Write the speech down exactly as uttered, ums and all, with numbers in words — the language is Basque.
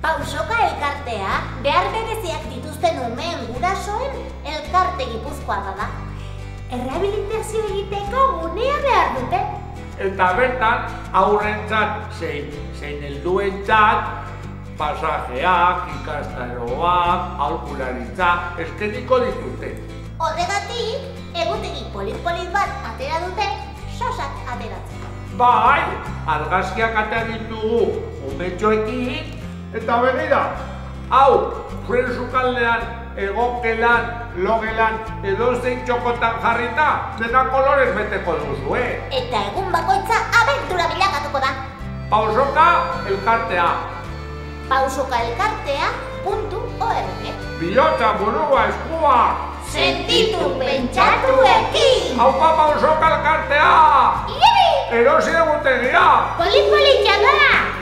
Pausoka elkartea behar bereziak dituzten umeen gurasoen elkarte gipuzkoarra da. Errehabilitazio egiteko gunea behar dute. Eta bertan haurrentzat zein zein helduentzat pasajeak, ikastaroak, aholkularitza eskainiko dituzte. Horregatik, egutegi polit-polit bat atera dute, sosak ateratzeko. Bai, argazkiak atera ditugu umetxoekin, eta begira, hau, zuen sukaldean, egokelan, logelan, edozein txokotan jarrita, dena kolorez beteko duzu, eh? Eta egun bakoitza abentura bilakatuko da. Pausoka elkartea. pausoka elkartea puntu org. Bihotza, burua, eskua! Sentitu pentsatu ekin! Haupa pausoka elkartea! Ibi! Erosi egutegia! Polit-politxa da!